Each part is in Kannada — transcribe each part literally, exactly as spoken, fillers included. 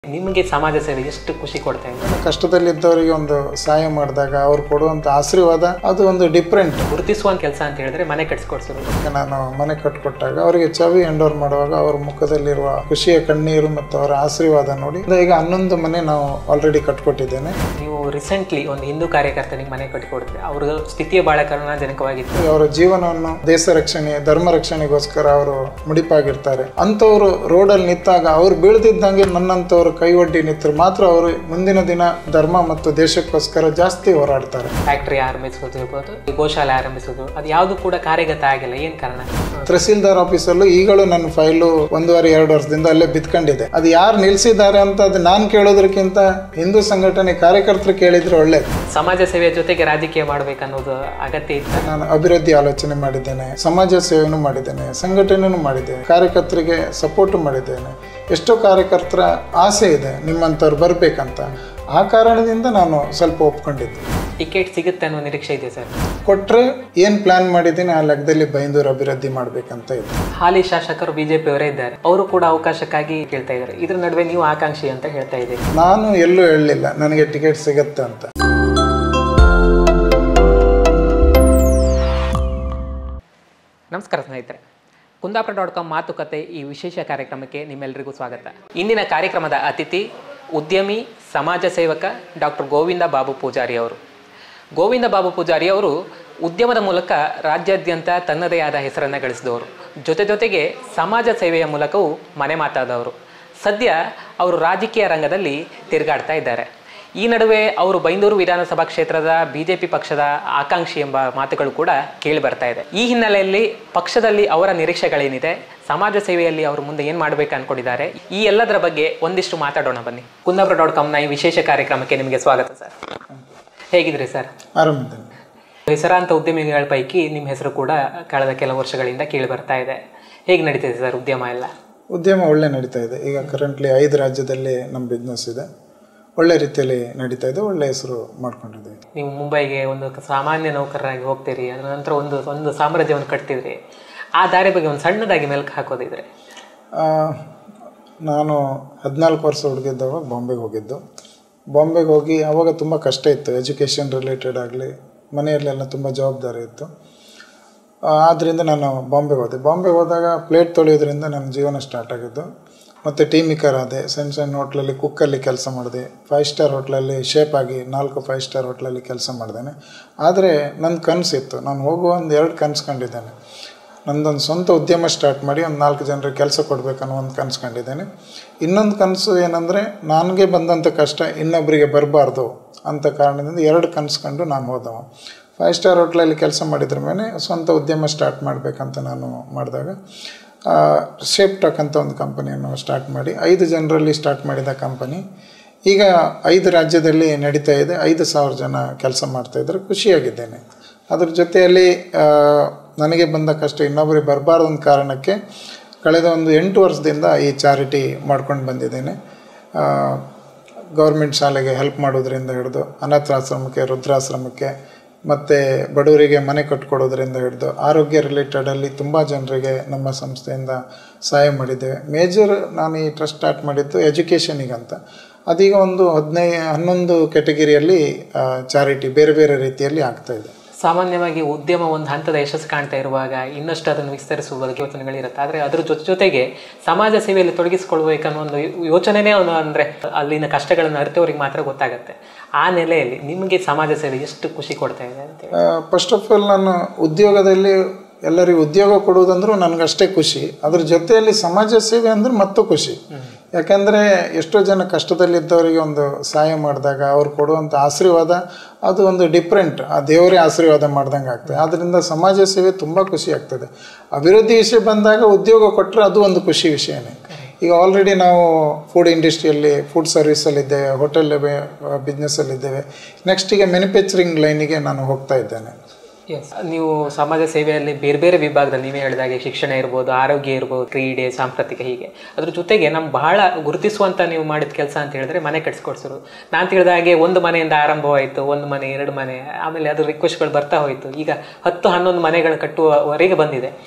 ನಿಮಗೆ ಸಮಾಜ ಸೇವೆ ಎಷ್ಟು ಖುಷಿ ಕೊಡ್ತಾ ಇದೆ? ಕಷ್ಟದಲ್ಲಿದ್ದವರಿಗೆ ಒಂದು ಸಹಾಯ ಮಾಡಿದಾಗ ಅವ್ರು ಕೊಡುವಂಥ ಆಶೀರ್ವಾದ ಅದು ಒಂದು ಡಿಫ್ರೆಂಟ್. ಗುರುತಿಸುವ ಕೆಲಸ ಅಂತ ಹೇಳಿದ್ರೆ ಮನೆ ಕಟ್ಸ್ಕೊಡ್ಸೋದು. ನಾನು ಮನೆ ಕಟ್ಕೊಟ್ಟಾಗ ಅವರಿಗೆ ಚಾವಿ ಹ್ಯಾಂಡ್ ಓವರ್ ಮಾಡುವಾಗ ಅವ್ರ ಮುಖದಲ್ಲಿರುವ ಖುಷಿಯ ಕಣ್ಣೀರು ಮತ್ತು ಅವರ ಆಶೀರ್ವಾದ ನೋಡಿ ಈಗ ಹನ್ನೊಂದು ಮನೆ ನಾವು ಆಲ್ರೆಡಿ ಕಟ್ಕೊಟ್ಟಿದ್ದೇನೆ. ನೀವು ರೀಸೆಂಟ್ಲಿ ಒಂದು ಹಿಂದೂ ಕಾರ್ಯಕರ್ತನಿಗೆ ಮನೆ ಕಟ್ಟಿಕೊಡ್ತೀವಿ. ಅವ್ರ ಸ್ಥಿತಿಯ ಬಹಳ ಕರುಣಾಜನಕವಾಗಿತ್ತು. ಅವರ ಜೀವನವನ್ನು ದೇಶ ರಕ್ಷಣೆ ಧರ್ಮ ರಕ್ಷಣೆಗೋಸ್ಕರ ಅವರು ಮುಡಿಪಾಗಿರ್ತಾರೆ. ಅಂಥವ್ರು ರೋಡಲ್ಲಿ ನಿಂತಾಗ ಅವ್ರು ಬೀಳ್ದಿದ್ದಂಗೆ ನನ್ನಂಥವ್ರು ಕೈ ಒಡ್ಡಿ ನಿಂತರು ಮಾತ್ರ ಅವರು ಮುಂದಿನ ದಿನ ಧರ್ಮ ಮತ್ತು ದೇಶಕ್ಕೋಸ್ಕರ ಜಾಸ್ತಿ ಹೋರಾಡ್ತಾರೆ. ಫ್ಯಾಕ್ಟರಿ ಆರಂಭಿಸೋದು ಇರ್ಬೋದು, ಗೋಶಾಲೆ ಆರಂಭಿಸೋದು, ಅದು ಯಾವುದು ಕೂಡ ಕಾರ್ಯಗತ ಆಗಿಲ್ಲ. ಏನ್ ಕಾರಣ? ತಹಸೀಲ್ದಾರ್ ಆಫೀಸಲ್ಲೂ ಈಗಲೂ ನನ್ನ ಫೈಲು ಒಂದೂವರೆ ಎರಡು ವರ್ಷದಿಂದ ಅಲ್ಲೇ ಬಿತ್ಕೊಂಡಿದೆ. ಅದು ಯಾರು ನಿಲ್ಸಿದ್ದಾರೆ ಅಂತ ಅದು ನಾನು ಕೇಳೋದಕ್ಕಿಂತ ಹಿಂದೂ ಸಂಘಟನೆ ಕಾರ್ಯಕರ್ತರು ಕೇಳಿದ್ರೆ ಒಳ್ಳೇದು. ಸಮಾಜ ಸೇವೆಯ ಜೊತೆಗೆ ರಾಜಕೀಯ ಮಾಡ್ಬೇಕನ್ನೋದು ಅಗತ್ಯ ಇತ್ತು. ನಾನು ಅಭಿವೃದ್ಧಿ ಆಲೋಚನೆ ಮಾಡಿದ್ದೇನೆ, ಸಮಾಜ ಸೇವೆನೂ ಮಾಡಿದ್ದೇನೆ, ಸಂಘಟನೆನೂ ಮಾಡಿದ್ದೇನೆ, ಕಾರ್ಯಕರ್ತರಿಗೆ ಸಪೋರ್ಟ್ ಮಾಡಿದ್ದೇನೆ. ಎಷ್ಟೋ ಕಾರ್ಯಕರ್ತರ ಆಸೆ ಇದೆ ನಿಮ್ಮಂಥವ್ರು ಬರಬೇಕಂತ. ಆ ಕಾರಣದಿಂದ ನಾನು ಸ್ವಲ್ಪ ಒಪ್ಕೊಂಡಿದ್ದೆ. ಟಿಕೆಟ್ ಸಿಗುತ್ತೆ ಅನ್ನೋ ನಿರೀಕ್ಷೆ ಇದೆ ಸರ್? ಕೊಟ್ಟರೆ ಏನು ಪ್ಲಾನ್ ಮಾಡಿದ್ದೀನಿ ಆ ಲೆಕ್ಕದಲ್ಲಿ ಬೈಂದೂರು ಅಭಿವೃದ್ಧಿ ಮಾಡಬೇಕಂತ ಇದೆ. ಹಾಲಿ ಶಾಸಕರು ಬಿಜೆಪಿಯವರೇ ಇದ್ದಾರೆ, ಅವರು ಕೂಡ ಅವಕಾಶಕ್ಕಾಗಿ ಕೇಳ್ತಾ ಇದ್ದಾರೆ. ಇದ್ರ ನಡುವೆ ನೀವು ಆಕಾಂಕ್ಷಿ ಅಂತ ಹೇಳ್ತಾ ಇದ್ದೀರಿ. ನಾನು ಎಲ್ಲೂ ಹೇಳಲಿಲ್ಲ ನನಗೆ ಟಿಕೆಟ್ ಸಿಗುತ್ತೆ ಅಂತ. ನಮಸ್ಕಾರ ಸ್ನೇಹಿತರೆ, ಕುಂದಾಪುರ ಡಾಟ್ ಕಾಮ್ ಮಾತುಕತೆ ಈ ವಿಶೇಷ ಕಾರ್ಯಕ್ರಮಕ್ಕೆ ನಿಮ್ಮೆಲ್ಲರಿಗೂ ಸ್ವಾಗತ. ಇಂದಿನ ಕಾರ್ಯಕ್ರಮದ ಅತಿಥಿ ಉದ್ಯಮಿ, ಸಮಾಜ ಸೇವಕ ಡಾಕ್ಟರ್ ಗೋವಿಂದ ಬಾಬು ಪೂಜಾರಿ ಅವರು. ಗೋವಿಂದ ಬಾಬು ಪೂಜಾರಿ ಅವರು ಉದ್ಯಮದ ಮೂಲಕ ರಾಜ್ಯಾದ್ಯಂತ ತನ್ನದೇ ಆದ ಹೆಸರನ್ನು ಗಳಿಸಿದವರು. ಜೊತೆ ಜೊತೆಗೆ ಸಮಾಜ ಸೇವೆಯ ಮೂಲಕವೂ ಮನೆ ಮಾತಾದವರು. ಸದ್ಯ ಅವರು ರಾಜಕೀಯ ರಂಗದಲ್ಲಿ ತಿರುಗಾಡ್ತಾ ಇದ್ದಾರೆ. ಈ ನಡುವೆ ಅವರು ಬೈಂದೂರು ವಿಧಾನಸಭಾ ಕ್ಷೇತ್ರದ ಬಿಜೆಪಿ ಪಕ್ಷದ ಆಕಾಂಕ್ಷಿ ಎಂಬ ಮಾತುಗಳು ಕೂಡ ಕೇಳಿ ಬರ್ತಾ ಇದೆ. ಈ ಹಿನ್ನೆಲೆಯಲ್ಲಿ ಪಕ್ಷದಲ್ಲಿ ಅವರ ನಿರೀಕ್ಷೆಗಳೇನಿದೆ, ಸಮಾಜ ಸೇವೆಯಲ್ಲಿ ಅವರು ಮುಂದೆ ಏನು ಮಾಡಬೇಕು ಅನ್ಕೊಂಡಿದ್ದಾರೆ, ಈ ಎಲ್ಲದರ ಬಗ್ಗೆ ಒಂದಿಷ್ಟು ಮಾತಾಡೋಣ ಬನ್ನಿ. ಕುಂದಾಪುರ ಡಾಟ್ ಕಾಮ್ನ ಈ ವಿಶೇಷ ಕಾರ್ಯಕ್ರಮಕ್ಕೆ ನಿಮಗೆ ಸ್ವಾಗತ ಸರ್. ಹೇಗಿದ್ರಿ ಸರ್? ಆರಾಮಿದ್ದೇನೆ. ಹೆಸರಾಂತ ಉದ್ಯಮಿಗಳ ಪೈಕಿ ನಿಮ್ಮ ಹೆಸರು ಕೂಡ ಕಳೆದ ಕೆಲವು ವರ್ಷಗಳಿಂದ ಕೇಳಿ ಬರ್ತಾ ಇದೆ. ಹೇಗೆ ನಡೀತಿದೆ ಸರ್ ಉದ್ಯಮ ಎಲ್ಲ? ಉದ್ಯಮ ಒಳ್ಳೆ ನಡೀತಾ ಇದೆ. ಈಗ ಕರೆಂಟ್ಲಿ ಐದು ರಾಜ್ಯದಲ್ಲಿ ನಮ್ಮ ಬಿಸ್ನೆಸ್ ಇದೆ. ಒಳ್ಳೆ ರೀತಿಯಲ್ಲಿ ನಡೀತಾ ಇದೆ, ಒಳ್ಳೆ ಹೆಸರು ಮಾಡ್ಕೊಂಡಿದ್ದೀವಿ. ನೀವು ಮುಂಬೈಗೆ ಒಂದು ಸಾಮಾನ್ಯ ನೌಕರರಾಗಿ ಹೋಗ್ತೀರಿ, ಅದರ ನಂತರ ಒಂದು ಒಂದು ಸಾಮ್ರಾಜ್ಯವನ್ನು ಕಟ್ತಿದ್ರಿ. ಆ ದಾರಿ ಬಗ್ಗೆ ಒಂದು ಸಣ್ಣದಾಗಿ ಮೆಲ್ಕು ಹಾಕೋದಿದ್ರೆ? ನಾನು ಹದಿನಾಲ್ಕು ವರ್ಷ ಹುಡುಗಿದ್ದವಾಗ ಬಾಂಬೆಗೆ ಹೋಗಿದ್ದು. ಬಾಂಬೆಗೆ ಹೋಗಿ ಆವಾಗ ತುಂಬ ಕಷ್ಟ ಇತ್ತು, ಎಜುಕೇಷನ್ ರಿಲೇಟೆಡ್ ಆಗಲಿ, ಮನೆಯಲ್ಲೆಲ್ಲ ತುಂಬ ಜವಾಬ್ದಾರಿ ಇತ್ತು. ಆದ್ದರಿಂದ ನಾನು ಬಾಂಬೆಗೆ ಹೋದೆ. ಬಾಂಬೆಗೆ ಹೋದಾಗ ಪ್ಲೇಟ್ ತೊಳೆಯೋದ್ರಿಂದ ನನ್ನ ಜೀವನ ಸ್ಟಾರ್ಟ್ ಆಗಿದ್ದು. ಮತ್ತು ಟೀ ಮೇಕರ್ ಆದೆ, ಸಣ್ಣ ಸಣ್ಣ ಹೋಟ್ಲಲ್ಲಿ ಕುಕ್ಕಲ್ಲಿ ಕೆಲಸ ಮಾಡಿದೆ. ಫೈವ್ ಸ್ಟಾರ್ ಹೋಟ್ಲಲ್ಲಿ ಶೇಪ್ ಆಗಿ ನಾಲ್ಕು ಫೈವ್ ಸ್ಟಾರ್ ಹೋಟ್ಲಲ್ಲಿ ಕೆಲಸ ಮಾಡಿದ್ದೇನೆ. ಆದರೆ ನನ್ನ ಕನಸಿತ್ತು, ನಾನು ಹೋಗುವ ಒಂದು ಎರಡು ಕನಸು ಕಂಡಿದ್ದೇನೆ. ನಂದೊಂದು ಸ್ವಂತ ಉದ್ಯಮ ಸ್ಟಾರ್ಟ್ ಮಾಡಿ ಒಂದು ನಾಲ್ಕು ಜನರಿಗೆ ಕೆಲಸ ಕೊಡಬೇಕನ್ನೋ ಒಂದು ಕನಸು ಕಂಡಿದ್ದೇನೆ. ಇನ್ನೊಂದು ಕನಸು ಏನಂದರೆ, ನನಗೆ ಬಂದಂಥ ಕಷ್ಟ ಇನ್ನೊಬ್ಬರಿಗೆ ಬರಬಾರ್ದು ಅಂತ ಕಾರಣದಿಂದ ಎರಡು ಕನಸು ಕಂಡು ನಾನು ಹೋದವ. ಫೈವ್ ಸ್ಟಾರ್ ಹೋಟ್ಲಲ್ಲಿ ಕೆಲಸ ಮಾಡಿದ್ರ ಮೇಲೆ ಸ್ವಂತ ಉದ್ಯಮ ಸ್ಟಾರ್ಟ್ ಮಾಡಬೇಕಂತ ನಾನು ಮಾಡಿದಾಗ ಶೇಪ್ ಟಕ್ ಅಂತ ಒಂದು ಕಂಪನಿಯನ್ನು ಸ್ಟಾರ್ಟ್ ಮಾಡಿ ಐದು ಜನರಲ್ಲಿ ಸ್ಟಾರ್ಟ್ ಮಾಡಿದ ಕಂಪನಿ ಈಗ ಐದು ರಾಜ್ಯದಲ್ಲಿ ನಡೀತಾ ಇದೆ. ಐದು ಸಾವಿರ ಜನ ಕೆಲಸ ಮಾಡ್ತಾಯಿದ್ರೆ ಖುಷಿಯಾಗಿದ್ದೇನೆ. ಅದ್ರ ಜೊತೆಯಲ್ಲಿ ನನಗೆ ಬಂದ ಕಷ್ಟ ಇನ್ನೊಬ್ಬರಿಗೆ ಬರಬಾರ್ದು ಒಂದು ಕಾರಣಕ್ಕೆ ಕಳೆದ ಒಂದು ಎಂಟು ವರ್ಷದಿಂದ ಈ ಚಾರಿಟಿ ಮಾಡ್ಕೊಂಡು ಬಂದಿದ್ದೇನೆ. ಗೌರ್ಮೆಂಟ್ ಶಾಲೆಗೆ ಹೆಲ್ಪ್ ಮಾಡೋದ್ರಿಂದ ಹಿಡಿದು ಅನಾಥಾಶ್ರಮಕ್ಕೆ, ವೃದ್ಧಾಶ್ರಮಕ್ಕೆ, ಮತ್ತು ಬಡವರಿಗೆ ಮನೆ ಕಟ್ಕೊಡೋದ್ರಿಂದ ಹಿಡಿದು ಆರೋಗ್ಯ ರಿಲೇಟೆಡಲ್ಲಿ ತುಂಬ ಜನರಿಗೆ ನಮ್ಮ ಸಂಸ್ಥೆಯಿಂದ ಸಹಾಯ ಮಾಡಿದ್ದೇವೆ. ಮೇಜರ್ ನಾನು ಈ ಟ್ರಸ್ಟ್ ಸ್ಟಾರ್ಟ್ ಮಾಡಿದ್ದು ಎಜುಕೇಷನಿಗಂತ. ಅದೀಗ ಒಂದು ಹದಿನೈದು ಹನ್ನೊಂದು ಕೆಟಗಿರಿಯಲ್ಲಿ ಚಾರಿಟಿ ಬೇರೆ ಬೇರೆ ರೀತಿಯಲ್ಲಿ ಆಗ್ತಾಯಿದೆ. ಸಾಮಾನ್ಯವಾಗಿ ಉದ್ಯಮ ಒಂದು ಹಂತದ ಯಶಸ್ಸು ಕಾಣ್ತಾ ಇರುವಾಗ ಇನ್ನಷ್ಟು ಅದನ್ನು ವಿಸ್ತರಿಸುವ ಬಗ್ಗೆ ಯೋಚನೆಗಳಿರುತ್ತೆ. ಆದರೆ ಅದ್ರ ಜೊತೆ ಜೊತೆಗೆ ಸಮಾಜ ಸೇವೆಯಲ್ಲಿ ತೊಡಗಿಸಿಕೊಳ್ಬೇಕನ್ನೋ ಒಂದು ಯೋಚನೆನೇ ಒಂದು, ಅಂದರೆ ಅಲ್ಲಿನ ಕಷ್ಟಗಳನ್ನು ಅರಿತವ್ರಿಗೆ ಮಾತ್ರ ಗೊತ್ತಾಗುತ್ತೆ. ಆ ನೆಲೆಯಲ್ಲಿ ನಿಮಗೆ ಸಮಾಜ ಸೇವೆ ಎಷ್ಟು ಖುಷಿ ಕೊಡ್ತಾ ಇದೆ ಅಂತೇಳಿ? ಫಸ್ಟ್ ಆಫ್ ಆಲ್ ನಾನು ಉದ್ಯೋಗದಲ್ಲಿ ಎಲ್ಲರಿಗೂ ಉದ್ಯೋಗ ಕೊಡುವುದಂದ್ರೂ ನನಗಷ್ಟೇ ಖುಷಿ. ಅದ್ರ ಜೊತೆಯಲ್ಲಿ ಸಮಾಜ ಸೇವೆ ಅಂದ್ರೆ ಮತ್ತೂ ಖುಷಿ. ಯಾಕೆಂದರೆ ಎಷ್ಟೋ ಜನ ಕಷ್ಟದಲ್ಲಿದ್ದವರಿಗೆ ಒಂದು ಸಹಾಯ ಮಾಡಿದಾಗ ಅವ್ರು ಕೊಡುವಂಥ ಆಶೀರ್ವಾದ ಅದು ಒಂದು ಡಿಫ್ರೆಂಟ್. ಆ ದೇವರೇ ಆಶೀರ್ವಾದ ಮಾಡ್ದಂಗೆ ಆಗ್ತದೆ. ಆದ್ದರಿಂದ ಸಮಾಜ ಸೇವೆ ತುಂಬ ಖುಷಿ ಆಗ್ತದೆ. ಅಭಿವೃದ್ಧಿ ವಿಷಯ ಬಂದಾಗ ಉದ್ಯೋಗ ಕೊಟ್ಟರೆ ಅದು ಒಂದು ಖುಷಿ ವಿಷಯನೇ. ಈಗ ಆಲ್ರೆಡಿ ನಾವು ಫುಡ್ ಇಂಡಸ್ಟ್ರಿಯಲ್ಲಿ, ಫುಡ್ ಸರ್ವಿಸಲ್ಲಿದ್ದೇವೆ, ಹೋಟೆಲ್ ಬಿಸ್ನೆಸ್ಸಲ್ಲಿದ್ದೇವೆ. ನೆಕ್ಸ್ಟ್ ಈಗ ಮ್ಯಾನುಫ್ಯಾಕ್ಚರಿಂಗ್ ಲೈನಿಗೆ ನಾನು ಹೋಗ್ತಾ ಇದ್ದೇನೆ. ಎಸ್, ನೀವು ಸಮಾಜ ಸೇವೆಯಲ್ಲಿ ಬೇರೆ ಬೇರೆ ವಿಭಾಗದಲ್ಲಿ ನೀವೇ ಹೇಳಿದಾಗೆ ಶಿಕ್ಷಣ ಇರ್ಬೋದು, ಆರೋಗ್ಯ ಇರ್ಬೋದು, ಕ್ರೀಡೆ, ಸಾಂಸ್ಕೃತಿಕ, ಹೀಗೆ ಅದ್ರ ಜೊತೆಗೆ ನಮ್ಮ ಬಹಳ ಗುರುತಿಸುವಂಥ ನೀವು ಮಾಡಿದ ಕೆಲಸ ಅಂತ ಹೇಳಿದ್ರೆ ಮನೆ ಕಟ್ಸ್ಕೊಡ್ಸೋರು. ನಾನು ತಿಳಿದ ಹಾಗೆ ಒಂದು ಮನೆಯಿಂದ ಆರಂಭವಾಯಿತು, ಒಂದು ಮನೆ, ಎರಡು ಮನೆ, ಆಮೇಲೆ ಅದು ರಿಕ್ವೆಸ್ಟ್ಗಳು ಬರ್ತಾ ಹೋಯಿತು. ಈಗ ಹತ್ತು ಹನ್ನೊಂದು ಮನೆಗಳು ಕಟ್ಟುವವರೆಗೆ ಬಂದಿದೆ.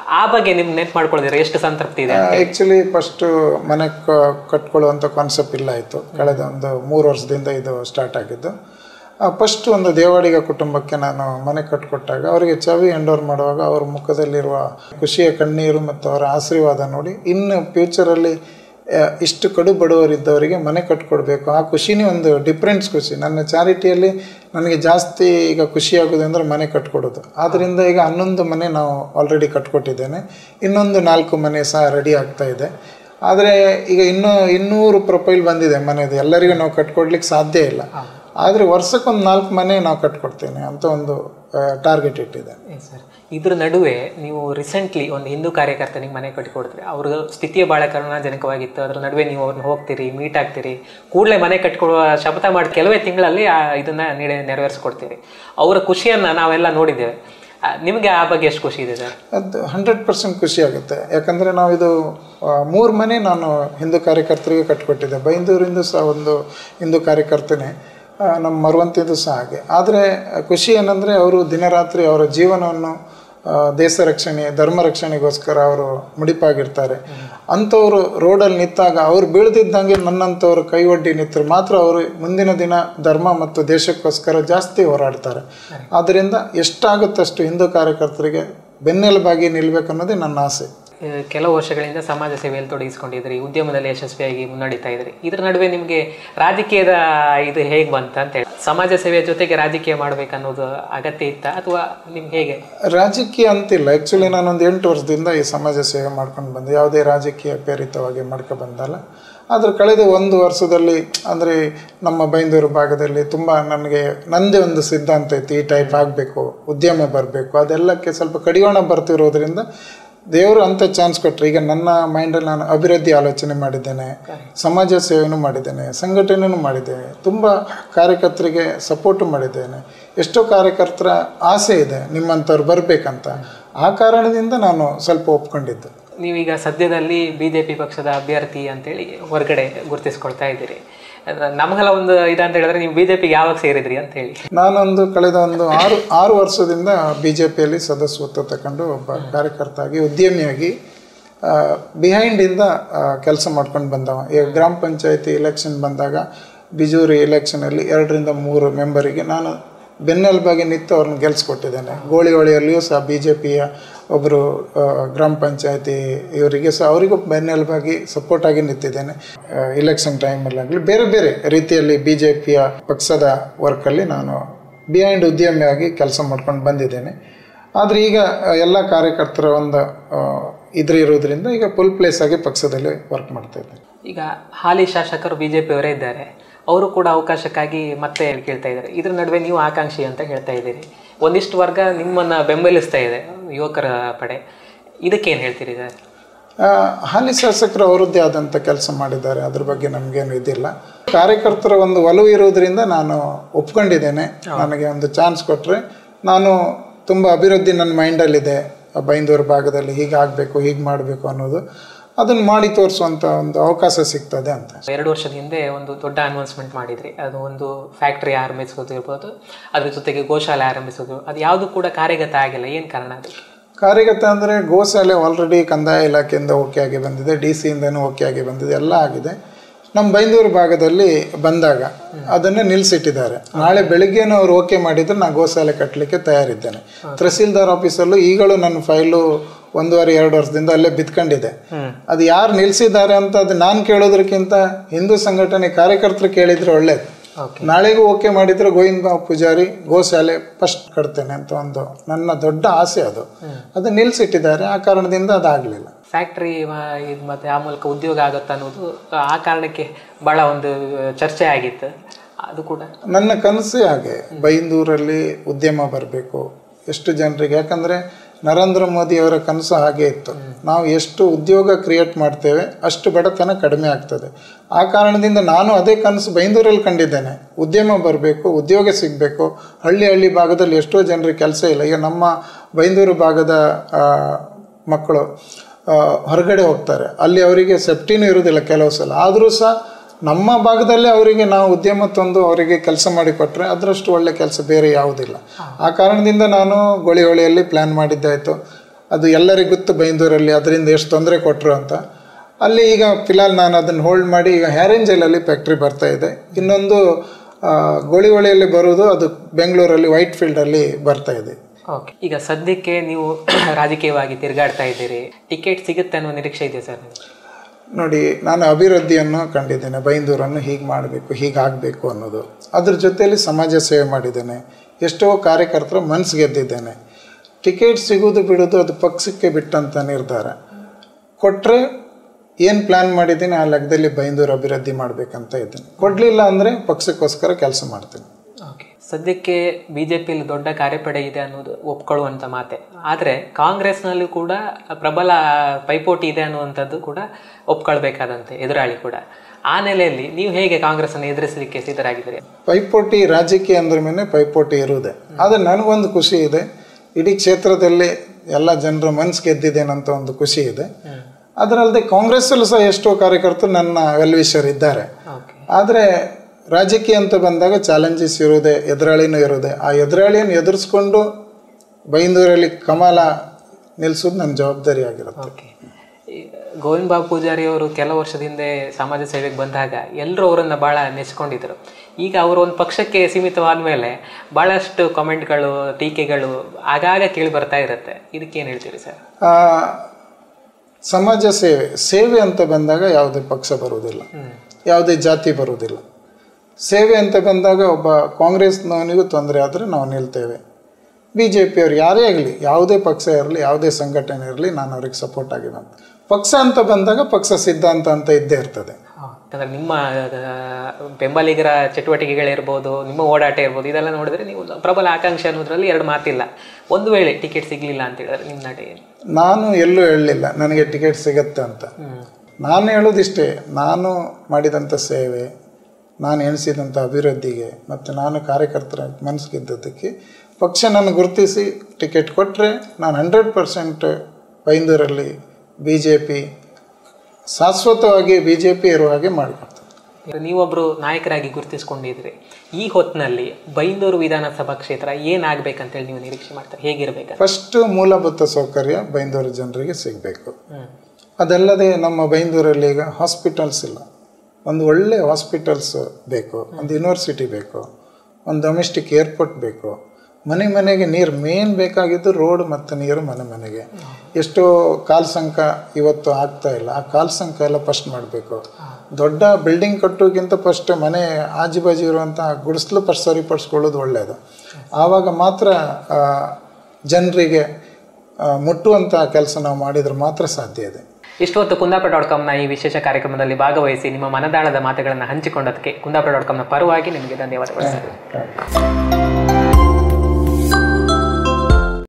ಆ ಬಗ್ಗೆ ನಿಮ್ಗೆ ನೆನ್ಪು ಮಾಡ್ಕೊಳ್ಳೋದಿರ ಎಷ್ಟು ಸಂತೃಪ್ತಿ ಇದೆ? ಆ್ಯಕ್ಚುಲಿ ಫಸ್ಟು ಮನೆ ಕಟ್ಕೊಳ್ಳುವಂಥ ಕಾನ್ಸೆಪ್ಟ್ ಇಲ್ಲ ಆಯಿತು. ಕಳೆದ ಒಂದು ಮೂರು ವರ್ಷದಿಂದ ಇದು ಸ್ಟಾರ್ಟ್ ಆಗಿದ್ದು. ಫಸ್ಟ್ ಒಂದು ದೇವಾಡಿಗ ಕುಟುಂಬಕ್ಕೆ ನಾನು ಮನೆ ಕಟ್ಟಿಕೊಟ್ಟಾಗ ಅವರಿಗೆ ಚಾವಿ ಹ್ಯಾಂಡ್ ಓವರ್ ಮಾಡುವಾಗ ಅವ್ರ ಮುಖದಲ್ಲಿರುವ ಖುಷಿಯ ಕಣ್ಣೀರು ಮತ್ತು ಅವರ ಆಶೀರ್ವಾದ ನೋಡಿ ಇನ್ನು ಫ್ಯೂಚರಲ್ಲಿ ಇಷ್ಟು ಕಡು ಬಡವರಿದ್ದವರಿಗೆ ಮನೆ ಕಟ್ಕೊಡ್ಬೇಕು, ಆ ಖುಷಿನೇ ಒಂದು ಡಿಫ್ರೆನ್ಸ್ ಖುಷಿ. ನನ್ನ ಚಾರಿಟಿಯಲ್ಲಿ ನನಗೆ ಜಾಸ್ತಿ ಈಗ ಖುಷಿಯಾಗೋದು ಅಂದರೆ ಮನೆ ಕಟ್ಕೊಡೋದು. ಆದ್ದರಿಂದ ಈಗ ಹನ್ನೊಂದು ಮನೆ ನಾವು ಆಲ್ರೆಡಿ ಕಟ್ಕೊಟ್ಟಿದ್ದೇನೆ, ಇನ್ನೊಂದು ನಾಲ್ಕು ಮನೆ ಸಹ ರೆಡಿ ಆಗ್ತಾ ಇದೆ. ಆದರೆ ಈಗ ಇನ್ನೂ ಇನ್ನೂರು ಪ್ರೊಫೈಲ್ ಬಂದಿದೆ ಮನೆಯದು, ಎಲ್ಲರಿಗೂ ನಾವು ಕಟ್ಕೊಡ್ಲಿಕ್ಕೆ ಸಾಧ್ಯ ಇಲ್ಲ. ಆದರೆ ವರ್ಷಕ್ಕೊಂದು ನಾಲ್ಕು ಮನೆ ನಾವು ಕಟ್ಕೊಡ್ತೇನೆ ಅಂತ ಒಂದು ಟಾರ್ಗೆಟ್ ಇಟ್ಟಿದೆ ಸರ್. ಇದ್ರ ನಡುವೆ ನೀವು ರೀಸೆಂಟ್ಲಿ ಒಂದು ಹಿಂದೂ ಕಾರ್ಯಕರ್ತನಿಗೆ ಮನೆ ಕಟ್ಟಿಕೊಡ್ತೀರಿ, ಅವ್ರ ಸ್ಥಿತಿಯೇ ಭಾಳ ಕರುಣಾಜನಕವಾಗಿತ್ತು. ಅದ್ರ ನಡುವೆ ನೀವು ಅವ್ರನ್ನ ಹೋಗ್ತೀರಿ, ಮೀಟ್ ಆಗ್ತೀರಿ, ಕೂಡಲೇ ಮನೆ ಕಟ್ಟಿಕೊಡುವ ಶಪಥ ಮಾಡಿ ಕೆಲವೇ ತಿಂಗಳಲ್ಲಿ ಇದನ್ನು ನೀಡೇ ನೆರವೇರಿಸ್ಕೊಡ್ತೀರಿ. ಅವರ ಖುಷಿಯನ್ನು ನಾವೆಲ್ಲ ನೋಡಿದ್ದೇವೆ. ನಿಮಗೆ ಆ ಬಗ್ಗೆ ಎಷ್ಟು ಖುಷಿ ಇದೆ ಸರ್? ಅದು ಹಂಡ್ರೆಡ್ ಪರ್ಸೆಂಟ್ ಖುಷಿ ಆಗುತ್ತೆ. ಯಾಕಂದರೆ ನಾವು ಇದು ಮೂರು ಮನೆ ನಾನು ಹಿಂದೂ ಕಾರ್ಯಕರ್ತರಿಗೆ ಕಟ್ಟಿಕೊಟ್ಟಿದ್ದೆ. ಬೈಂದೂರಿಂದ ಸಹ ಒಂದು ಹಿಂದೂ ಕಾರ್ಯಕರ್ತನೇ, ನಮ್ಮ ಮರವಂತಿದ್ದು ಸಹ ಹಾಗೆ. ಆದರೆ ಖುಷಿ ಏನಂದರೆ ಅವರು ದಿನರಾತ್ರಿ ಅವರ ಜೀವನವನ್ನು ದೇಶ ರಕ್ಷಣೆ, ಧರ್ಮ ರಕ್ಷಣೆಗೋಸ್ಕರ ಅವರು ಮುಡಿಪಾಗಿರ್ತಾರೆ. ಅಂಥವರು ರೋಡಲ್ಲಿ ನಿಂತಾಗ ಅವ್ರು ಬೀಳ್ದಿದ್ದಂಗೆ ನನ್ನಂಥವ್ರು ಕೈ ಒಡ್ಡಿ ನಿಂತರು ಮಾತ್ರ ಅವರು ಮುಂದಿನ ದಿನ ಧರ್ಮ ಮತ್ತು ದೇಶಕ್ಕೋಸ್ಕರ ಜಾಸ್ತಿ ಹೋರಾಡ್ತಾರೆ. ಆದ್ದರಿಂದ ಎಷ್ಟಾಗುತ್ತಷ್ಟು ಹಿಂದೂ ಕಾರ್ಯಕರ್ತರಿಗೆ ಬೆನ್ನೆಲುಬಾಗಿ ನಿಲ್ಲಬೇಕನ್ನೋದೇ ನನ್ನ ಆಸೆ. ಕೆಲವು ವರ್ಷಗಳಿಂದ ಸಮಾಜ ಸೇವೆಯಲ್ಲಿ ತೊಡಗಿಸ್ಕೊಂಡಿದ್ರಿ, ಉದ್ಯಮದಲ್ಲಿ ಯಶಸ್ವಿಯಾಗಿ ಮುನ್ನಡೀತಾ ಇದ್ರಿ. ಇದ್ರ ನಡುವೆ ನಿಮಗೆ ರಾಜಕೀಯದ ಇದು ಹೇಗೆ ಬಂತ ಅಂತ ಹೇಳಿ, ಸಮಾಜ ಸೇವೆಯ ಜೊತೆಗೆ ರಾಜಕೀಯ ಮಾಡ್ಬೇಕನ್ನೋದು ಅಗತ್ಯ ಇತ್ತ ಅಥವಾ ನಿಮ್ಗೆ ಹೇಗೆ? ರಾಜಕೀಯ ಅಂತಿಲ್ಲ. ಆ್ಯಕ್ಚುಲಿ ನಾನೊಂದು ಎಂಟು ವರ್ಷದಿಂದ ಈ ಸಮಾಜ ಸೇವೆ ಮಾಡ್ಕೊಂಡು ಬಂದೆ, ಯಾವುದೇ ರಾಜಕೀಯ ಪ್ರೇರಿತವಾಗಿ ಮಾಡ್ಕೊ ಬಂದಲ್ಲ. ಆದರೆ ಕಳೆದ ಒಂದು ವರ್ಷದಲ್ಲಿ ಅಂದರೆ ನಮ್ಮ ಬೈಂದೂರು ಭಾಗದಲ್ಲಿ ತುಂಬ ನನಗೆ ನನ್ನದೇ ಒಂದು ಸಿದ್ಧಾಂತ ಇತ್ತು, ಈ ಟೈಪ್ ಆಗಬೇಕು, ಉದ್ಯಮ ಬರಬೇಕು. ಅದೆಲ್ಲಕ್ಕೆ ಸ್ವಲ್ಪ ಕಡಿವಾಣ ಬರ್ತಿರೋದ್ರಿಂದ ದೇವರು ಅಂಥ ಚಾನ್ಸ್ ಕೊಟ್ಟರು. ಈಗ ನನ್ನ ಮೈಂಡಲ್ಲಿ ನಾನು ಅಭಿವೃದ್ಧಿ ಆಲೋಚನೆ ಮಾಡಿದ್ದೇನೆ, ಸಮಾಜ ಸೇವೆನೂ ಮಾಡಿದ್ದೇನೆ, ಸಂಘಟನೆಯೂ ಮಾಡಿದ್ದೇನೆ, ತುಂಬ ಕಾರ್ಯಕರ್ತರಿಗೆ ಸಪೋರ್ಟು ಮಾಡಿದ್ದೇನೆ. ಎಷ್ಟೋ ಕಾರ್ಯಕರ್ತರ ಆಸೆ ಇದೆ ನಿಮ್ಮಂಥವ್ರು ಬರಬೇಕಂತ. ಆ ಕಾರಣದಿಂದ ನಾನು ಸ್ವಲ್ಪ ಒಪ್ಕೊಂಡಿದ್ದು. ನೀವೀಗ ಸದ್ಯದಲ್ಲಿ ಬಿ ಜೆ ಪಿ ಪಕ್ಷದ ಅಭ್ಯರ್ಥಿ ಅಂತೇಳಿ ಹೊರಗಡೆ ಗುರುತಿಸ್ಕೊಳ್ತಾ ಇದ್ದೀರಿ. ನಮಗೆಲ್ಲ ಒಂದು ಇದಂತ ಹೇಳಿದ್ರೆ ನೀವು ಬಿ ಜೆ ಪಿಗೆ ಯಾವಾಗ ಸೇರಿದ್ರಿ ಅಂತ ಹೇಳಿ? ನಾನೊಂದು ಕಳೆದ ಒಂದು ಆರು ಆರು ವರ್ಷದಿಂದ ಬಿ ಜೆ ಪಿಯಲ್ಲಿ ಸದಸ್ಯತ್ವ ತಗೊಂಡು ಒಬ್ಬ ಕಾರ್ಯಕರ್ತಾಗಿ ಉದ್ಯಮಿಯಾಗಿ ಬಿಹೈಂಡಿಂದ ಕೆಲಸ ಮಾಡ್ಕೊಂಡು ಬಂದವ. ಈಗ ಗ್ರಾಮ ಪಂಚಾಯತಿ ಎಲೆಕ್ಷನ್ ಬಂದಾಗ ಬಿಜೂರಿ ಎಲೆಕ್ಷನಲ್ಲಿ ಎರಡರಿಂದ ಮೂರು ಮೆಂಬರಿಗೆ ನಾನು ಬೆನ್ನೆಲುಬಾಗಿ ನಿಂತು ಅವ್ರನ್ನ ಗೆಲ್ಸ್ಕೊಟ್ಟಿದ್ದೇನೆ. ಗೋಳಿಹೊಳೆಯಲ್ಲಿಯೂ ಸಹ ಬಿ ಜೆ ಪಿಯ ಒಬ್ಬರು ಗ್ರಾಮ ಪಂಚಾಯತಿ ಇವರಿಗೆ ಸಹ ಅವರಿಗೂ ಬೆನ್ನೆಲುಬಾಗಿ ಸಪೋರ್ಟಾಗಿ ನಿಂತಿದ್ದೇನೆ. ಇಲೆಕ್ಷನ್ ಟೈಮಲ್ಲಾಗಲಿ ಬೇರೆ ಬೇರೆ ರೀತಿಯಲ್ಲಿ ಬಿ ಜೆ ಪಿಯ ಪಕ್ಷದ ವರ್ಕಲ್ಲಿ ನಾನು ಬಿಹೈಂಡ್ ಉದ್ಯಮಿಯಾಗಿ ಕೆಲಸ ಮಾಡ್ಕೊಂಡು ಬಂದಿದ್ದೇನೆ. ಆದರೆ ಈಗ ಎಲ್ಲ ಕಾರ್ಯಕರ್ತರ ಒಂದು ಇದ್ರ ಇರೋದ್ರಿಂದ ಈಗ ಫುಲ್ ಪ್ಲೇಸ್ ಆಗಿ ಪಕ್ಷದಲ್ಲಿ ವರ್ಕ್ ಮಾಡ್ತಾ ಇದ್ದೇನೆ. ಈಗ ಹಾಲಿ ಶಾಸಕರು ಬಿ ಜೆ ಪಿಯವರೇ ಇದ್ದಾರೆ, ಅವರು ಕೂಡ ಅವಕಾಶಕ್ಕಾಗಿ ಮತ್ತೆ ಕೇಳ್ತಾ ಇದ್ದಾರೆ. ಇದ್ರ ನಡುವೆ ನೀವು ಆಕಾಂಕ್ಷಿ ಅಂತ ಹೇಳ್ತಾ ಇದ್ದೀರಿ, ಒಂದಿಷ್ಟು ವರ್ಗ ನಿಮ್ಮನ್ನು ಬೆಂಬಲಿಸ್ತಾ ಇದೆ, ಯುವಕರ ಪಡೆ. ಇದಕ್ಕೇನು ಹೇಳ್ತೀರಿ ಸರ್? ಹಾಲಿ ಶಾಸಕರು ಅವರದ್ದೇ ಆದಂಥ ಕೆಲಸ ಮಾಡಿದ್ದಾರೆ, ಅದ್ರ ಬಗ್ಗೆ ನಮಗೇನು ಇದಿಲ್ಲ. ಕಾರ್ಯಕರ್ತರ ಒಂದು ಒಲವು ಇರೋದ್ರಿಂದ ನಾನು ಒಪ್ಕೊಂಡಿದ್ದೇನೆ. ನನಗೆ ಒಂದು ಚಾನ್ಸ್ ಕೊಟ್ಟರೆ ನಾನು ತುಂಬ ಅಭಿವೃದ್ಧಿ ನನ್ನ ಮೈಂಡಲ್ಲಿದೆ, ಬೈಂದೂರು ಭಾಗದಲ್ಲಿ ಹೀಗೆ ಆಗಬೇಕು, ಹೀಗೆ ಮಾಡಬೇಕು ಅನ್ನೋದು, ಅದನ್ನು ಮಾಡಿ ತೋರಿಸುವಂಥ ಒಂದು ಅವಕಾಶ ಸಿಗ್ತದೆ ಅಂತ. ಎರಡು ವರ್ಷದ ಹಿಂದೆ ಒಂದು ದೊಡ್ಡ ಅನೌನ್ಸ್ಮೆಂಟ್ ಮಾಡಿದ್ರಿ, ಅದು ಒಂದು ಫ್ಯಾಕ್ಟ್ರಿ ಆರಂಭಿಸೋದು ಇರ್ಬೋದು, ಅದ್ರ ಜೊತೆಗೆ ಗೋಶಾಲೆ ಆರಂಭಿಸೋದು, ಅದು ಯಾವುದು ಕೂಡ ಕಾರ್ಯಗತ ಆಗಿಲ್ಲ. ಏನು ಕಾರಣ ಅದು? ಕಾರ್ಯಗತ ಅಂದರೆ ಗೋಶಾಲೆ ಆಲ್ರೆಡಿ ಕಂದಾಯ ಇಲಾಖೆಯಿಂದ ಓಕೆ ಆಗಿ ಬಂದಿದೆ, ಡಿ ಸಿಯಿಂದನೂ ಓಕೆ ಆಗಿ ಬಂದಿದೆ, ಎಲ್ಲ ಆಗಿದೆ. ನಮ್ಮ ಬೈಂದೂರು ಭಾಗದಲ್ಲಿ ಬಂದಾಗ ಅದನ್ನು ನಿಲ್ಲಿಸಿಟ್ಟಿದ್ದಾರೆ. ನಾಳೆ ಬೆಳಿಗ್ಗೆನೂ ಅವ್ರು ಓಕೆ ಮಾಡಿದ್ರೆ ನಾನು ಗೋಶಾಲೆ ಕಟ್ಟಲಿಕ್ಕೆ ತಯಾರಿದ್ದೇನೆ. ತಹಸೀಲ್ದಾರ್ ಆಫೀಸಲ್ಲೂ ಈಗಲೂ ನನ್ನ ಫೈಲು ಒಂದೂವರೆ ಎರಡು ವರ್ಷದಿಂದ ಅಲ್ಲೇ ಬಿತ್ಕೊಂಡಿದೆ. ಅದು ಯಾರು ನಿಲ್ಲಿಸಿದ್ದಾರೆ ಅಂತ ಅದು ನಾನು ಕೇಳೋದ್ರಕ್ಕಿಂತ ಹಿಂದೂ ಸಂಘಟನೆ ಕಾರ್ಯಕರ್ತರು ಕೇಳಿದ್ರೆ ಒಳ್ಳೇದು. ನಾಳೆಗೂ ಓಕೆ ಮಾಡಿದ್ರೆ ಗೋವಿಂದ ಪೂಜಾರಿ ಗೋಶಾಲೆ ಫಸ್ಟ್ ಕಟ್ತೇನೆ ಅಂತ ಒಂದು ನನ್ನ ದೊಡ್ಡ ಆಸೆ. ಅದು ಅದು ನಿಲ್ಲಿಸಿಟ್ಟಿದ್ದಾರೆ, ಆ ಕಾರಣದಿಂದ ಅದಾಗಲಿಲ್ಲ. ಫ್ಯಾಕ್ಟ್ರಿ ಇದು ಮತ್ತು ಆ ಮೂಲಕ ಉದ್ಯೋಗ ಆಗುತ್ತೆ ಅನ್ನೋದು ಆ ಕಾರಣಕ್ಕೆ ಭಾಳ ಒಂದು ಚರ್ಚೆ ಆಗಿತ್ತು. ಅದು ಕೂಡ ನನ್ನ ಕನಸೇ ಹಾಗೆ, ಬೈಂದೂರಲ್ಲಿ ಉದ್ಯಮ ಬರಬೇಕು ಎಷ್ಟು ಜನರಿಗೆ. ಯಾಕಂದರೆ ನರೇಂದ್ರ ಮೋದಿ ಅವರ ಕನಸು ಹಾಗೆ ಇತ್ತು, ನಾವು ಎಷ್ಟು ಉದ್ಯೋಗ ಕ್ರಿಯೇಟ್ ಮಾಡ್ತೇವೆ ಅಷ್ಟು ಬಡತನ ಕಡಿಮೆ ಆಗ್ತದೆ. ಆ ಕಾರಣದಿಂದ ನಾನು ಅದೇ ಕನಸು ಬೈಂದೂರಲ್ಲಿ ಕಂಡಿದ್ದೇನೆ, ಉದ್ಯಮ ಬರಬೇಕು, ಉದ್ಯೋಗ ಸಿಗಬೇಕು. ಹಳ್ಳಿ ಹಳ್ಳಿ ಭಾಗದಲ್ಲಿ ಎಷ್ಟೋ ಜನರಿಗೆ ಕೆಲಸ ಇಲ್ಲ. ಈಗ ನಮ್ಮ ಬೈಂದೂರು ಭಾಗದ ಮಕ್ಕಳು ಹೊರಗಡೆ ಹೋಗ್ತಾರೆ, ಅಲ್ಲಿ ಅವರಿಗೆ ಸೇಫ್ಟಿನೂ ಇರೋದಿಲ್ಲ ಕೆಲವು ಸಲ. ಆದರೂ ಸಹ ನಮ್ಮ ಭಾಗದಲ್ಲೇ ಅವರಿಗೆ ನಾವು ಉದ್ಯಮ ತಂದು ಅವರಿಗೆ ಕೆಲಸ ಮಾಡಿಕೊಟ್ರೆ ಅದರಷ್ಟು ಒಳ್ಳೆ ಕೆಲಸ ಬೇರೆ ಯಾವುದಿಲ್ಲ. ಆ ಕಾರಣದಿಂದ ನಾನು ಗೋಳಿಹೊಳೆಯಲ್ಲಿ ಪ್ಲ್ಯಾನ್ ಮಾಡಿದ್ದಾಯಿತು. ಅದು ಎಲ್ಲರಿಗೂ ಗೊತ್ತು ಬೈಂದೂರಲ್ಲಿ ಅದರಿಂದ ಎಷ್ಟು ತೊಂದರೆ ಕೊಟ್ಟರು ಅಂತ. ಅಲ್ಲಿ ಈಗ ಫಿಲಹಾಲ್ ನಾನು ಅದನ್ನು ಹೋಲ್ಡ್ ಮಾಡಿ ಈಗ ಹ್ಯಾರೇಂಜಲಲ್ಲಿ ಫ್ಯಾಕ್ಟ್ರಿ ಬರ್ತಾ ಇದೆ. ಇನ್ನೊಂದು ಗೋಳಿಹೊಳೆಯಲ್ಲಿ ಬರೋದು ಅದು ಬೆಂಗಳೂರಲ್ಲಿ ವೈಟ್ ಫೀಲ್ಡಲ್ಲಿ ಬರ್ತಾ ಇದೆ. ಓಕೆ, ಈಗ ಸದ್ಯಕ್ಕೆ ನೀವು ರಾಜಕೀಯವಾಗಿ ತಿರುಗಾಡ್ತಾ ಇದ್ದೀರಿ, ಟಿಕೆಟ್ ಸಿಗುತ್ತೆ ಅನ್ನೋ ನಿರೀಕ್ಷೆ ಇದೆ ಸರ್? ನೋಡಿ, ನಾನು ಅಭಿವೃದ್ಧಿಯನ್ನು ಕಂಡಿದ್ದೇನೆ, ಬೈಂದೂರನ್ನು ಹೀಗೆ ಮಾಡಬೇಕು ಹೀಗಾಗಬೇಕು ಅನ್ನೋದು. ಅದ್ರ ಜೊತೆಯಲ್ಲಿ ಸಮಾಜ ಸೇವೆ ಮಾಡಿದ್ದೇನೆ, ಎಷ್ಟೋ ಕಾರ್ಯಕರ್ತರ ಮನಸ್ಸು ಗೆದ್ದಿದ್ದೇನೆ. ಟಿಕೆಟ್ ಸಿಗೋದು ಬಿಡೋದು ಅದು ಪಕ್ಷಕ್ಕೆ ಬಿಟ್ಟಂಥ ನಿರ್ಧಾರ. ಕೊಟ್ಟರೆ ಏನು ಪ್ಲ್ಯಾನ್ ಮಾಡಿದ್ದೀನಿ ಆ ಲೆಕ್ಕದಲ್ಲಿ ಬೈಂದೂರು ಅಭಿವೃದ್ಧಿ ಮಾಡಬೇಕಂತ ಇದ್ದೀನಿ. ಕೊಡಲಿಲ್ಲ ಅಂದರೆ ಪಕ್ಷಕ್ಕೋಸ್ಕರ ಕೆಲಸ ಮಾಡ್ತೀನಿ. ಓಕೆ, ಸದ್ಯಕ್ಕೆ ಬಿ ಜೆ ಪಿಯಲ್ಲಿ ದೊಡ್ಡ ಕಾರ್ಯಪಡೆ ಇದೆ ಅನ್ನೋದು ಒಪ್ಕೊಳ್ಳುವಂಥ ಮಾತೆ. ಆದರೆ ಕಾಂಗ್ರೆಸ್ನಲ್ಲೂ ಕೂಡ ಪ್ರಬಲ ಪೈಪೋಟಿ ಇದೆ ಅನ್ನುವಂಥದ್ದು ಕೂಡ ಒಪ್ಕೊಳ್ಬೇಕಾದಂತೆ ಎದುರಾಳಿ ಕೂಡ. ಆ ನೆಲೆಯಲ್ಲಿ ನೀವು ಹೇಗೆ ಕಾಂಗ್ರೆಸ್ಸನ್ನು ಎದುರಿಸಲಿಕ್ಕೆ ಸಿದ್ಧರಾಗಿದ್ದೀರಿ? ಪೈಪೋಟಿ ರಾಜಕೀಯ ಅಂದ್ರ ಮೇಲೆ ಪೈಪೋಟಿ ಇರುವುದೇ. ಆದರೆ ನನಗೊಂದು ಖುಷಿ ಇದೆ, ಇಡೀ ಕ್ಷೇತ್ರದಲ್ಲಿ ಎಲ್ಲ ಜನರ ಮನಸ್ಸು ಗೆದ್ದಿದ್ದೇನಂತ ಒಂದು ಖುಷಿ ಇದೆ. ಅದರಲ್ಲದೆ ಕಾಂಗ್ರೆಸ್ಸಲ್ಲೂ ಸಹ ಎಷ್ಟೋ ಕಾರ್ಯಕರ್ತರು ನನ್ನ ವೆಲ್ವಿಷರ್ ಇದ್ದಾರೆ. ಆದರೆ ರಾಜಕೀಯ ಅಂತ ಬಂದಾಗ ಚಾಲೆಂಜಸ್ ಇರೋದೆ, ಎದುರಾಳಿನೂ ಇರೋದೆ. ಆ ಎದುರಾಳಿಯನ್ನು ಎದುರಿಸ್ಕೊಂಡು ಬೈಂದೂರಲ್ಲಿ ಕಮಲ ನಿಲ್ಲಿಸೋದು ನನ್ನ ಜವಾಬ್ದಾರಿ ಆಗಿರುತ್ತೆ. ಓಕೆ, ಗೋವಿಂದ ಬಾಬು ಪೂಜಾರಿ ಅವರು ಕೆಲವು ವರ್ಷದ ಹಿಂದೆ ಸಮಾಜ ಸೇವೆಗೆ ಬಂದಾಗ ಎಲ್ಲರೂ ಅವರನ್ನು ಭಾಳ ನೆಚ್ಕೊಂಡಿದ್ದರು. ಈಗ ಅವರು ಒಂದು ಪಕ್ಷಕ್ಕೆ ಸೀಮಿತವಾದ ಮೇಲೆ ಭಾಳಷ್ಟು ಕಾಮೆಂಟ್ಗಳು, ಟೀಕೆಗಳು ಆಗಾಗ ಕೇಳಿ ಬರ್ತಾ ಇರುತ್ತೆ. ಇದಕ್ಕೇನು ಹೇಳ್ತೀರಿ ಸರ್? ಸಮಾಜ ಸೇವೆ ಸೇವೆ ಅಂತ ಬಂದಾಗ ಯಾವುದೇ ಪಕ್ಷ ಬರುವುದಿಲ್ಲ, ಯಾವುದೇ ಜಾತಿ ಬರುವುದಿಲ್ಲ. ಸೇವೆ ಅಂತ ಬಂದಾಗ ಒಬ್ಬ ಕಾಂಗ್ರೆಸ್ನವನಿಗೂ ತೊಂದರೆ ಆದರೆ ನಾವು ನಿಲ್ತೇವೆ. ಬಿ ಜೆ ಪಿಯವ್ರು ಯಾರೇ ಆಗಲಿ, ಯಾವುದೇ ಪಕ್ಷ ಇರಲಿ, ಯಾವುದೇ ಸಂಘಟನೆ ಇರಲಿ, ನಾನು ಅವ್ರಿಗೆ ಸಪೋರ್ಟ್ ಆಗಿರೋದು. ಪಕ್ಷ ಅಂತ ಬಂದಾಗ ಪಕ್ಷ ಸಿದ್ಧಾಂತ ಅಂತ ಇದ್ದೇ ಇರ್ತದೆ. ಯಾಕಂದರೆ ನಿಮ್ಮ ಬೆಂಬಲಿಗರ ಚಟುವಟಿಕೆಗಳಿರ್ಬೋದು, ನಿಮ್ಮ ಓಡಾಟ ಇರ್ಬೋದು, ಇದೆಲ್ಲ ನೋಡಿದ್ರೆ ನೀವು ಪ್ರಬಲ ಆಕಾಂಕ್ಷೆ ಅನ್ನೋದ್ರಲ್ಲಿ ಎರಡು ಮಾತಿಲ್ಲ. ಒಂದು ವೇಳೆ ಟಿಕೆಟ್ ಸಿಗಲಿಲ್ಲ ಅಂತ ಹೇಳಿದ್ರೆ ನಿಮ್ಮ ನಡೆ ಏನು? ನಾನು ಎಲ್ಲೂ ಹೇಳಲಿಲ್ಲ ನನಗೆ ಟಿಕೆಟ್ ಸಿಗತ್ತೆ ಅಂತ. ನಾನು ಹೇಳೋದಿಷ್ಟೇ, ನಾನು ಮಾಡಿದಂಥ ಸೇವೆ, ನಾನು ಎಣಿಸಿದಂಥ ಅಭಿವೃದ್ಧಿಗೆ ಮತ್ತು ನಾನು ಕಾರ್ಯಕರ್ತರ ಮನಸ್ಸು ಗೆದ್ದದ್ದಕ್ಕೆ ಪಕ್ಷ ನನ್ನ ಗುರುತಿಸಿ ಟಿಕೆಟ್ ಕೊಟ್ಟರೆ ನಾನು ಹಂಡ್ರೆಡ್ ಪರ್ಸೆಂಟ್ ಬೈಂದೂರಲ್ಲಿ ಬಿ ಜೆ ಪಿ ಶಾಶ್ವತವಾಗಿ ಬಿ ಜೆ ಪಿ ಇರುವ ಹಾಗೆ ಮಾಡಿಕೊಡ್ತಾರೆ. ನೀವೊಬ್ಬರು ನಾಯಕರಾಗಿ ಗುರುತಿಸ್ಕೊಂಡಿದ್ರಿ. ಈ ಹೊತ್ತಿನಲ್ಲಿ ಬೈಂದೂರು ವಿಧಾನಸಭಾ ಕ್ಷೇತ್ರ ಏನಾಗಬೇಕಂತೇಳಿ ನೀವು ನಿರೀಕ್ಷೆ ಮಾಡ್ತಾರೆ? ಹೇಗಿರಬೇಕು? ಫಸ್ಟು ಮೂಲಭೂತ ಸೌಕರ್ಯ ಬೈಂದೂರು ಜನರಿಗೆ ಸಿಗಬೇಕು. ಅದಲ್ಲದೆ ನಮ್ಮ ಬೈಂದೂರಲ್ಲಿ ಈಗ ಹಾಸ್ಪಿಟಲ್ಸ್ ಇಲ್ಲ, ಒಂದು ಒಳ್ಳೆ ಹಾಸ್ಪಿಟಲ್ಸ್ ಬೇಕು, ಒಂದು ಯೂನಿವರ್ಸಿಟಿ ಬೇಕು, ಒಂದು ಡೊಮೆಸ್ಟಿಕ್ ಏರ್ಪೋರ್ಟ್ ಬೇಕು, ಮನೆ ಮನೆಗೆ ನೀರು ಮೇನ್ ಬೇಕಾಗಿದ್ದು ರೋಡ್ ಮತ್ತು ನೀರು ಮನೆ ಮನೆಗೆ. ಎಷ್ಟೋ ಕಾಲ್ ಸಂಕ ಇವತ್ತು ಆಗ್ತಾ ಇಲ್ಲ, ಆ ಕಾಲ್ ಸಂಕ ಎಲ್ಲ ಫಸ್ಟ್ ಮಾಡಬೇಕು. ದೊಡ್ಡ ಬಿಲ್ಡಿಂಗ್ ಕಟ್ಟೋಕ್ಕಿಂತ ಫಸ್ಟ್ ಮನೆ ಆಜು ಬಾಜು ಇರುವಂಥ ಗುಡಿಸ್ಲು ಫಸ್ಟ್ ಸರಿಪಡಿಸ್ಕೊಳ್ಳೋದು ಒಳ್ಳೆಯದು. ಆವಾಗ ಮಾತ್ರ ಜನರಿಗೆ ಮುಟ್ಟುವಂಥ ಕೆಲಸ ನಾವು ಮಾಡಿದ್ರೆ ಮಾತ್ರ ಸಾಧ್ಯ ಇದೆ. ಇಷ್ಟೊತ್ತು ಕುಂದಾಪುರ ಡಾಟ್ ಕಾಮ್ನ ಈ ವಿಶೇಷ ಕಾರ್ಯಕ್ರಮದಲ್ಲಿ ಭಾಗವಹಿಸಿ ನಿಮ್ಮ ಮನದಾಳದ ಮಾತುಗಳನ್ನು ಹಂಚಿಕೊಂಡದಕ್ಕೆ ಕುಂದಾಪುರ ಡಾಟ್ ಕಾಮ್ನ ಪರವಾಗಿ ನಿಮಗೆ ಧನ್ಯವಾದಗಳು.